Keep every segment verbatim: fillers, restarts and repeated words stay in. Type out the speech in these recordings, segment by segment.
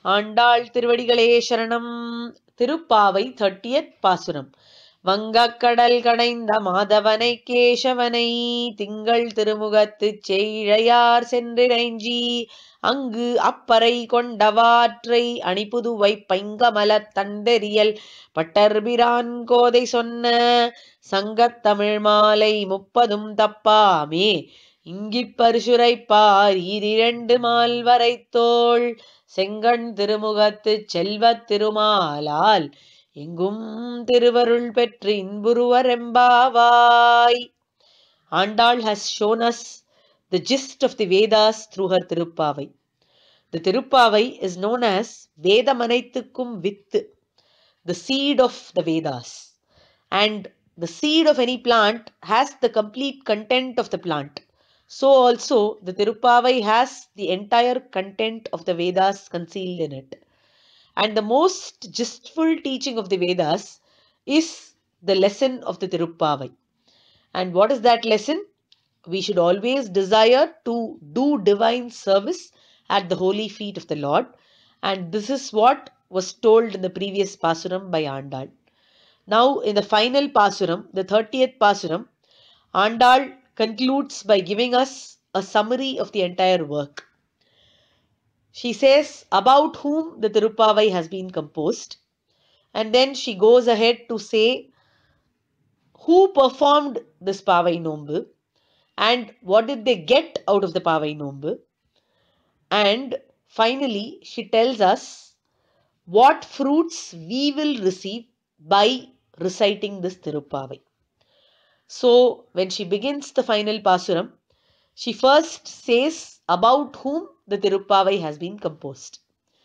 ஆண்டாள் திருவடிகளே சரணம். திருப்பாவை thirtieth பாசுரம். வங்கக் கடல் கடைந்த மாதவனை கேசவனை திங்கள் திருமுகத்துச் செய்ழையார் சென்றிறைஞ்சி அங்கு அப்பறை கொண்டவாற்றை அணிபுதுவை பைங்கமலத் தண்டெறியல் பட்டர்பிரான் கோதை சொன்ன சங்கத் தமிழ் மாலை முப்பதும் தப்பாமே இங்கிப் பரிசுரைப்பார் ஈரிரண்டு மால்வரை தோள் செங்கண் திருமுகத்துச் செல்வத் திருமாலால் எங்கும் திருவருள் பெற்று இன்புருவரெம்பாவாய். Andal has shown us the gist of the Vedas through her Thiruppavai. The Thiruppavai is known as Vedamanaitukkum Vittu, the seed of the Vedas. And the seed of any plant has the complete content of the plant. So also the Thiruppavai has the entire content of the Vedas concealed in it. And the most gistful teaching of the Vedas is the lesson of the Thiruppavai. And what is that lesson? We should always desire to do divine service at the holy feet of the Lord. And this is what was told in the previous Pasuram by Andal. Now in the final Pasuram, the thirtieth Pasuram, Andal concludes by giving us a summary of the entire work. She says about whom the Thiruppavai has been composed, and then she goes ahead to say who performed this Pavai Nombu and what did they get out of the Pavai Nombu, and finally she tells us what fruits we will receive by reciting this Thiruppavai. So when she begins the final Pasuram, she first says about whom the Thiruppavai has been composed.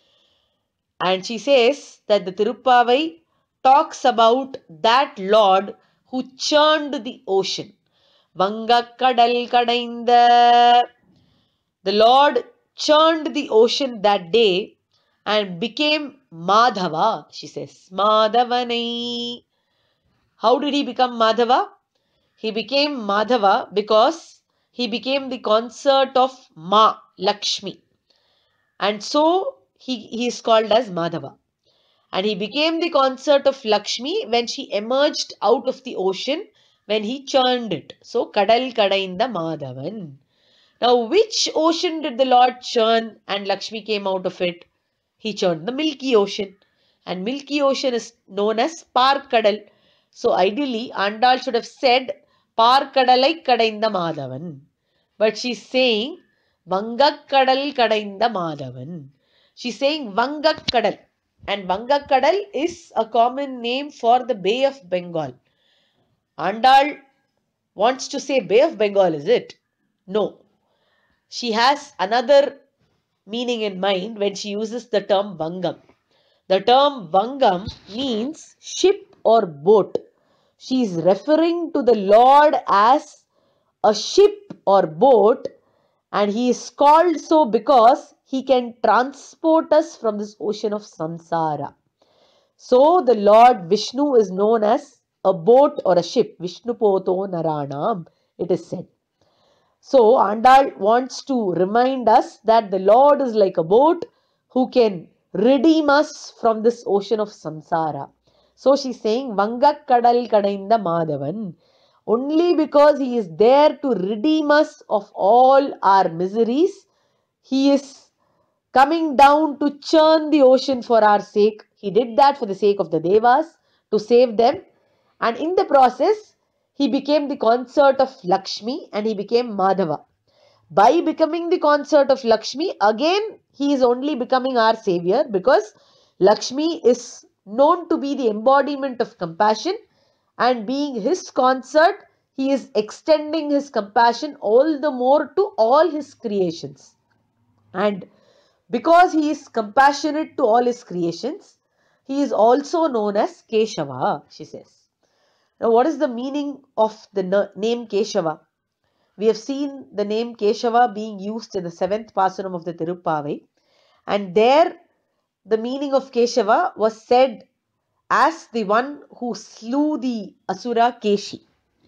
And she says that the Thiruppavai talks about that Lord who churned the ocean. Vangak kadal kadaindha. The Lord churned the ocean that day and became Madhava, she says. Madhavanai. How did he become Madhava? He became Madhava because he became the consort of Ma, Lakshmi. And so he, he is called as Madhava. And he became the consort of Lakshmi when she emerged out of the ocean when he churned it. So kadal kadaindha Madhavan. Now which ocean did the Lord churn and Lakshmi came out of it? He churned the Milky Ocean. And Milky Ocean is known as Parkadal. So ideally Andal should have said Parkadalai kadaindha Madhavan. But she's saying Vangak kadal kadaindha Madhavan. She's saying Vangak kadal. And Vangak kadal is a common name for the Bay of Bengal. Andal wants to say Bay of Bengal, is it? No. She has another meaning in mind when she uses the term Vangam. The term Vangam means ship or boat. She is referring to the Lord as a ship or boat, and he is called so because he can transport us from this ocean of samsara. So the Lord Vishnu is known as a boat or a ship. Vishnu poto naranam, it is said. So Andal wants to remind us that the Lord is like a boat who can redeem us from this ocean of samsara. So she's saying Vangak kadal kadaindha Madhavan. Only because he is there to redeem us of all our miseries, he is coming down to churn the ocean for our sake. He did that for the sake of the Devas, to save them. And in the process, he became the consort of Lakshmi and he became Madhava. By becoming the consort of Lakshmi, again, he is only becoming our savior because Lakshmi is known to be the embodiment of compassion. And being his consort, he is extending his compassion all the more to all his creations. And because he is compassionate to all his creations, he is also known as Keshava, she says. Now, what is the meaning of the name Keshava? We have seen the name Keshava being used in the seventh Pasuram of the Thiruppavai. And there, the meaning of Keshava was said as the one who slew the Asura Keshi.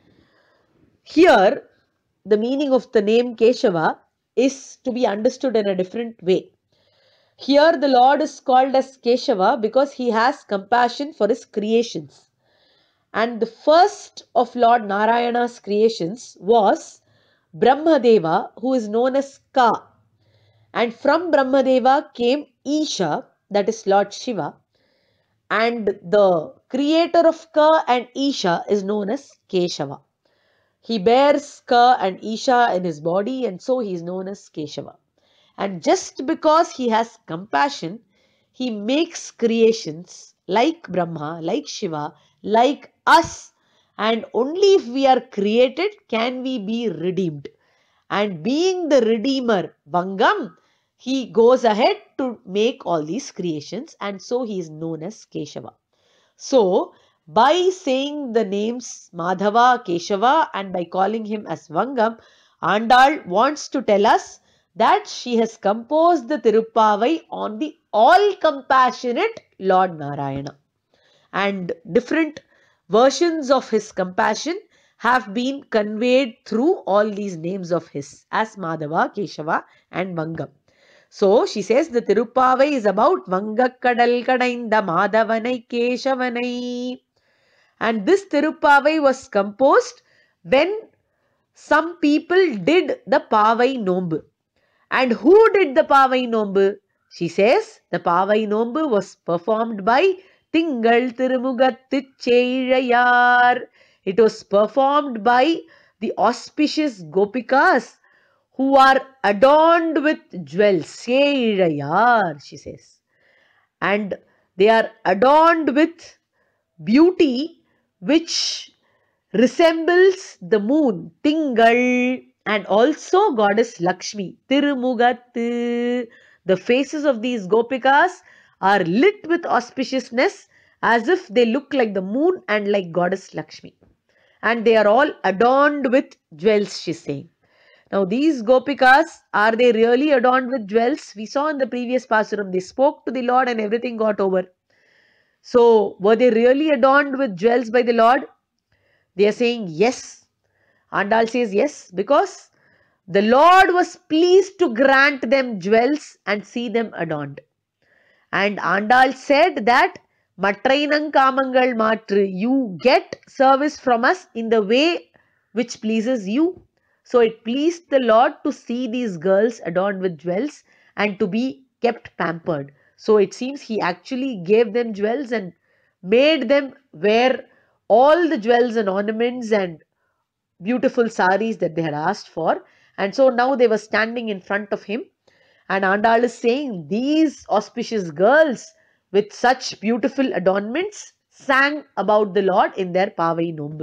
Here, the meaning of the name Keshava is to be understood in a different way. Here the Lord is called as Keshava because he has compassion for his creations. And the first of Lord Narayana's creations was Brahmadeva, who is known as Ka. And from Brahmadeva came Isha, that is Lord Shiva. And the creator of Ka and Isha is known as Keshava. He bears Ka and Isha in his body, and so he is known as Keshava. And just because he has compassion, he makes creations like Brahma, like Shiva, like us. And only if we are created can we be redeemed. And being the Redeemer, Vangam, he goes ahead to make all these creations, and so he is known as Keshava. So, by saying the names Madhava, Keshava, and by calling him as Vangam, Andal wants to tell us that she has composed the ThiruppAvai on the all-compassionate Lord Narayana. And different versions of his compassion have been conveyed through all these names of his as Madhava, Keshava and Vangam. So she says the ThiruppAvai is about vangak, kadal, kadaindha, Madhavanai, Keshavanai. And this ThiruppAvai was composed when some people did the Pavai Nombu. And who did the Pavai Nombu? She says the Pavai Nombu was performed by Tingal Tirumugatticheyar. It was performed by the auspicious Gopikas who are adorned with jewels. Seirayar, she says. And they are adorned with beauty which resembles the moon, Tingal, and also goddess Lakshmi, Tirumugattu. The faces of these Gopikas are lit with auspiciousness as if they look like the moon and like goddess Lakshmi. And they are all adorned with jewels, she's saying. Now these Gopikas, are they really adorned with jewels? We saw in the previous Pasuram, they spoke to the Lord and everything got over. So were they really adorned with jewels by the Lord? They are saying yes. Andal says yes, because the Lord was pleased to grant them jewels and see them adorned. And Andal said that Matrainang Kamangal Matru, you get service from us in the way which pleases you. So it pleased the Lord to see these girls adorned with jewels and to be kept pampered. So it seems he actually gave them jewels and made them wear all the jewels and ornaments and beautiful saris that they had asked for. And so now they were standing in front of him. And Andal is saying these auspicious girls with such beautiful adornments sang about the Lord in their Pavai Nombu.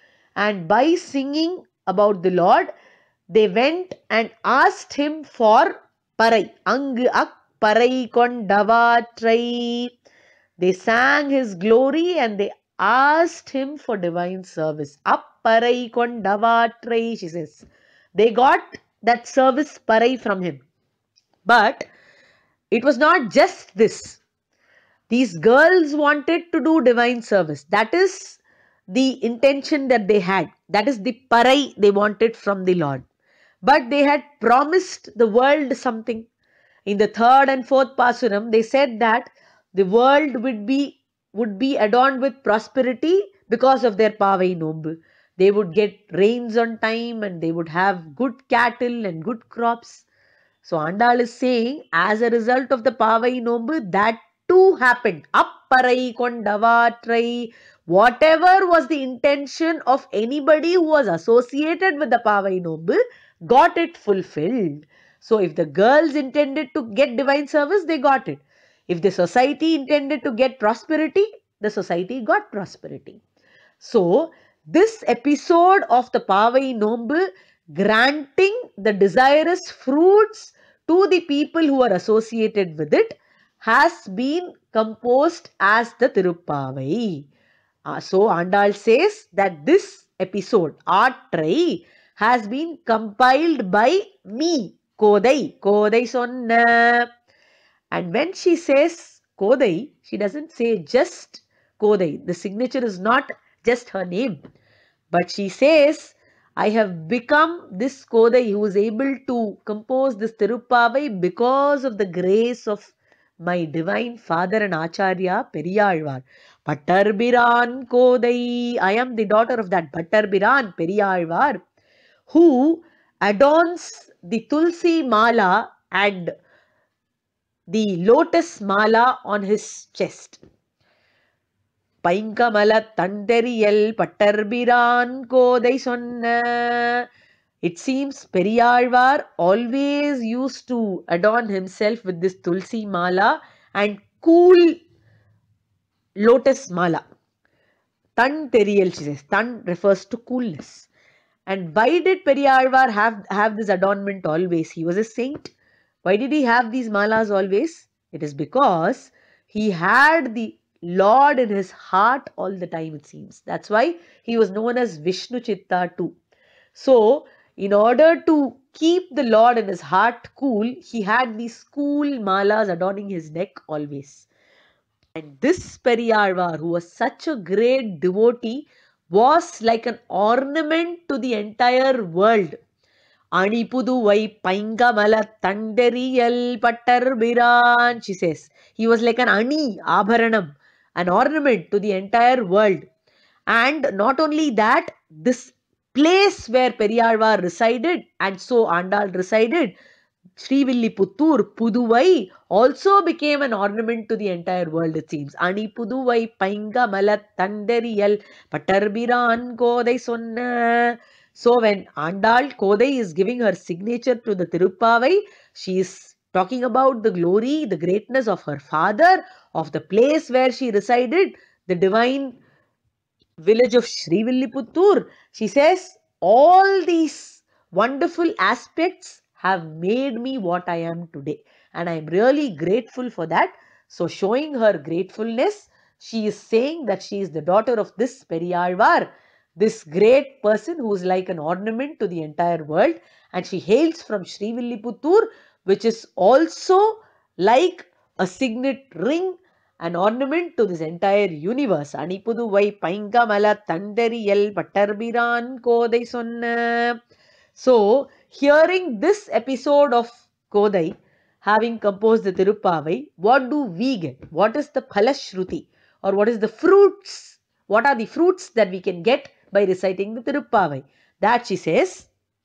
And by singing about the Lord, they went and asked him for Parai. Ang ak Parai kondavatrai. They sang his glory and they asked him for divine service. Apparai kondavatrai, she says. They got that service Parai from him. But it was not just this. These girls wanted to do divine service. That is the intention that they had. That is the parai they wanted from the Lord. But they had promised the world something. In the third and fourth Pasuram, they said that the world would be, would be adorned with prosperity because of their Pavai Nombu. They would get rains on time and they would have good cattle and good crops. So Andal is saying, as a result of the Pavai Nombu, that too happened. Apparai kondavatrai. Whatever was the intention of anybody who was associated with the Pavai Nombu, got it fulfilled. So if the girls intended to get divine service, they got it. If the society intended to get prosperity, the society got prosperity. So this episode of the Pavai Nombu, granting the desirous fruits to the people who are associated with it, has been composed as the Thiruppavai. Uh, so Andal says that this episode, Aatrai, has been compiled by me, Kodai, Kodai Sonna. And when she says Kodai, she doesn't say just Kodai. The signature is not just her name. But she says, I have become this Kodai who is able to compose this Thiruppavai because of the grace of my divine father and Acharya Periyalvar. Pattarbiran Kodai. I am the daughter of that Pattarbiran Periyalvar, who adorns the Tulsi Mala and the lotus mala on his chest. Painkamala Tanderiyal Pattarbiran Kodai Sonna. It seems Periyalvar always used to adorn himself with this Tulsi Mala and cool lotus Mala. Tan Teriyal, she says. Tan refers to coolness. And why did Periyalvar have, have this adornment always? He was a saint. Why did he have these malas always? It is because he had the Lord in his heart all the time, it seems. That's why he was known as Vishnu Chitta too. So, in order to keep the Lord in his heart cool, he had these cool malas adorning his neck always. And this Periyalvar, who was such a great devotee, was like an ornament to the entire world. Anipuduvai Paingamala Tanderiyal Pattarbiran, she says. He was like an Ani, Abharanam, an ornament to the entire world. And not only that, this place where Periyalvar resided, and so Andal resided, Srivilliputturu, Puduvai, also became an ornament to the entire world, it seems. Ani Puduvai Paingamala Tanderiyal Pattarbiran Kodai Sonna. So when Andal Kodai is giving her signature to the ThiruppAvai, she is talking about the glory, the greatness of her father, of the place where she resided, the divine village of Srivilliputturu. She says, all these wonderful aspects have made me what I am today. And I am really grateful for that. So showing her gratefulness, she is saying that she is the daughter of this Periyalvar, this great person who is like an ornament to the entire world, and she hails from Srivilliputturu, which is also like a signet ring, an ornament to this entire universe. Anipuduvai Paingamala Tanderiyal Pattarbiran Kodai Sonna. So, hearing this episode of Kodai, having composed the ThiruppAvai, what do we get? What is the Phalashruti? Or what is the fruits? What are the fruits that we can get by reciting the ThiruppAvai? That she says,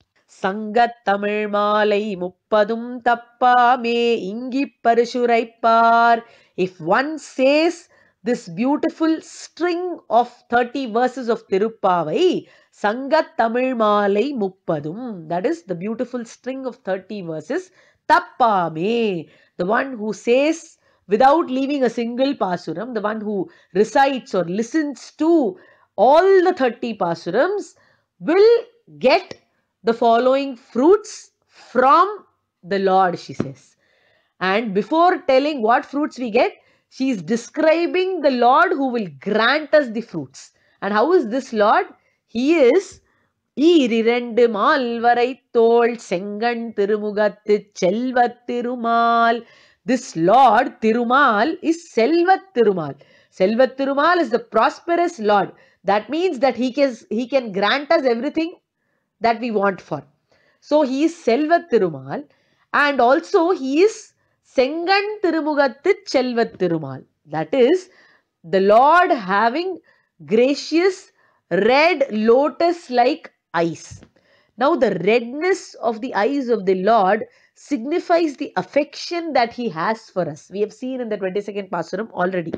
Sangat Tamil Malai Muppadum Tappame Ingi Parishuraippar. If one says this beautiful string of thirty verses of ThiruppAvai, Sangat Tamil Malai Muppadum, that is the beautiful string of thirty verses, Tappame, the one who says without leaving a single pasuram, the one who recites or listens to all the thirty pasurams, will get the following fruits from the Lord, she says. And before telling what fruits we get, she is describing the Lord who will grant us the fruits. And how is this Lord? He is ஈரிரண்டு மால்வரை தோள் செங்கண் திருமுகத்து செல்வத் Thirumal. This Lord Thirumal is Selvat Thirumal. Selvat Thirumal is the prosperous Lord. That means that he can, he can grant us everything that we want for. So he is Selvat Thirumal, and also he is Sengan Tirumugattu Selvat Thirumal. That is the Lord having gracious red lotus like eyes. Now the redness of the eyes of the Lord signifies the affection that he has for us. We have seen in the twenty-second Pasuram already.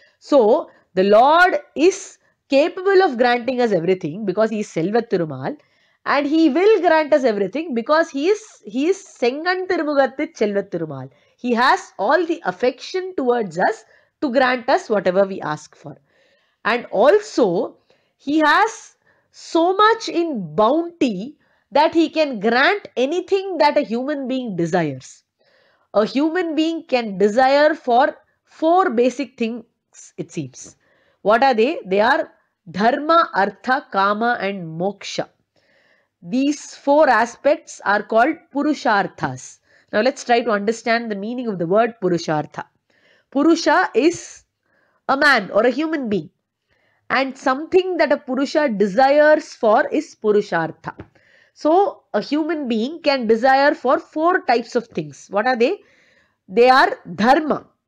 So the Lord is capable of granting us everything because he is Selvat Thirumal, and he will grant us everything because he is he is Sengan Tirumugattu Selvat Thirumal. He has all the affection towards us to grant us whatever we ask for. And also he has so much in bounty that he can grant anything that a human being desires. A human being can desire for four basic things, it seems. What are they? They are Dharma, Artha, Kama and Moksha. These four aspects are called Purusharthas. Now let's try to understand the meaning of the word Purushartha. Purusha is a man or a human being. And something that a Purusha desires for is Purushartha. So, a human being can desire for four types of things. What are they? They are Dharma.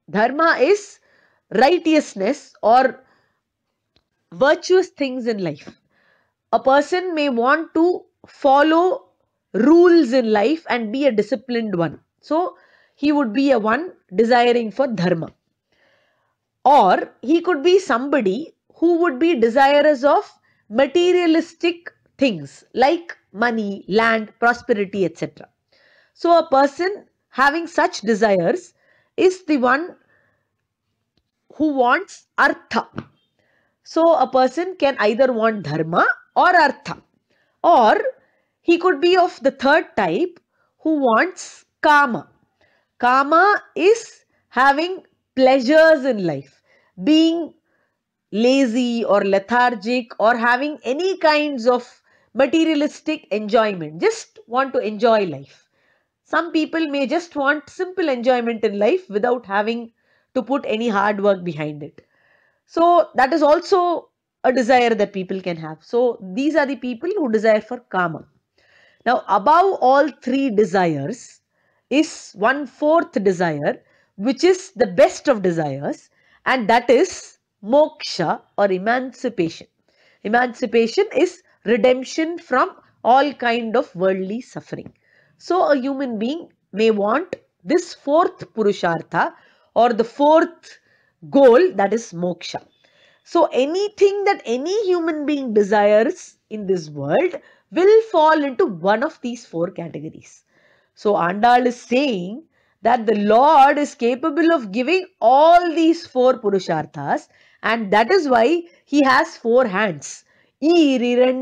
Dharma is righteousness or virtuous things in life. A person may want to follow rules in life and be a disciplined one. So, he would be a one desiring for dharma. Or he could be somebody who would be desirous of materialistic things like money, land, prosperity, et cetera. So, a person having such desires is the one who wants artha. So, a person can either want dharma or artha. Or he could be of the third type who wants kama. Kama is having pleasures in life, being lazy or lethargic or having any kinds of materialistic enjoyment, just want to enjoy life. Some people may just want simple enjoyment in life without having to put any hard work behind it. So that is also a desire that people can have. So these are the people who desire for kama. Now above all three desires is one fourth desire, which is the best of desires, and that is moksha or emancipation. Emancipation is redemption from all kind of worldly suffering. So a human being may want this fourth purushartha or the fourth goal, that is moksha. So anything that any human being desires in this world will fall into one of these four categories. So Andal is saying that the Lord is capable of giving all these four purusharthas, and that is why he has four hands. He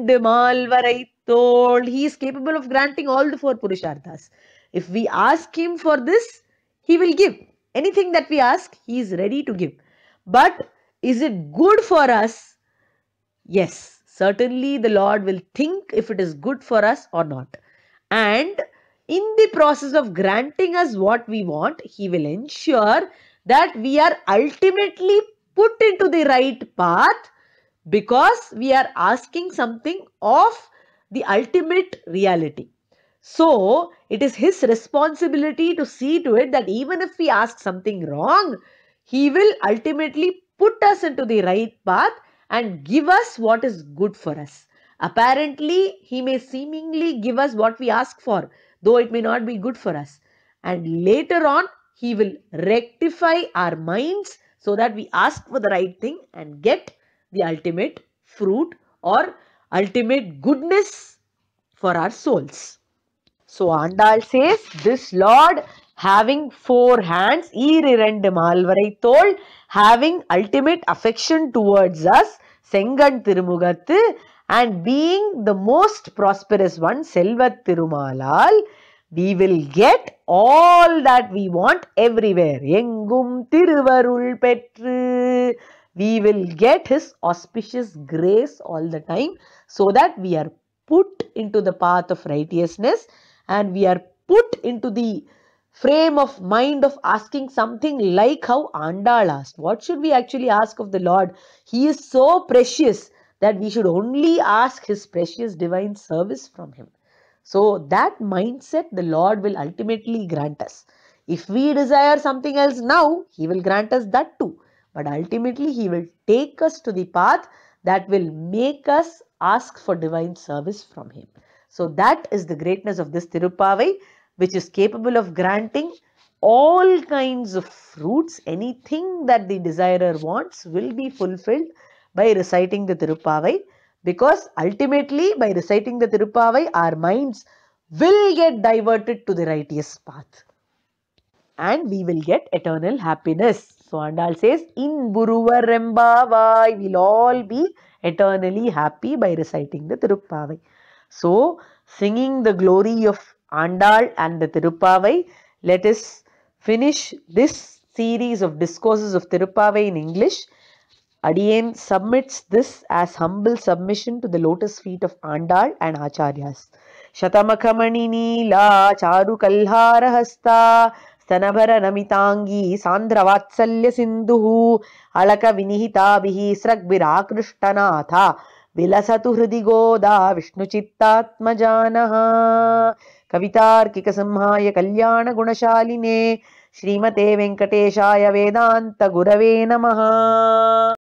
is capable of granting all the four purusharthas. If we ask him for this, he will give. Anything that we ask, he is ready to give. But is it good for us? Yes, certainly the Lord will think if it is good for us or not. And in the process of granting us what we want, he will ensure that we are ultimately put into the right path, because we are asking something of the ultimate reality. So, it is his responsibility to see to it that even if we ask something wrong, he will ultimately put us into the right path and give us what is good for us. Apparently, he may seemingly give us what we ask for, though it may not be good for us. And later on, he will rectify our minds so that we ask for the right thing and get the ultimate fruit or ultimate goodness for our souls. So Andal says, this Lord having four hands, ஈரிரண்டு மால்வரை தோள், having ultimate affection towards us, செங்கண் திருமுகத்து, and being the most prosperous one, செல்வத் திருமாலால், we will get all that we want everywhere. எங்கும் திருவருள் பெற்று, we will get his auspicious grace all the time, so that we are put into the path of righteousness and we are put into the frame of mind of asking something like how Andal asked. What should we actually ask of the Lord? He is so precious that we should only ask his precious divine service from him. So that mindset the Lord will ultimately grant us. If we desire something else now, he will grant us that too. But ultimately he will take us to the path that will make us ask for divine service from him. So that is the greatness of this ThiruppAvai, which is capable of granting all kinds of fruits. Anything that the desirer wants will be fulfilled by reciting the ThiruppAvai, because ultimately by reciting the ThiruppAvai, our minds will get diverted to the righteous path and we will get eternal happiness. So Andal says, in Buruvar Rembavai, we'll all be eternally happy by reciting the ThiruppAvai. So, singing the glory of Andal and the ThiruppAvai, let us finish this series of discourses of ThiruppAvai in English. Adiyen submits this as humble submission to the lotus feet of Andal and Acharyas. Shatamakhamani Neela Charu Kalhara Hasta Stanabhara Namitangi Sandra Vatsalya Sindhu Alaka Vinihitabihi Sragbira Krishtanatha Vilasatu Hridigoda Vishnu Chittatmajanaha Kavitarkika Samhaya Kalyana Gunashaline श्रीमते वेङ्कटेशाय वेदान्त गुरवे नमः।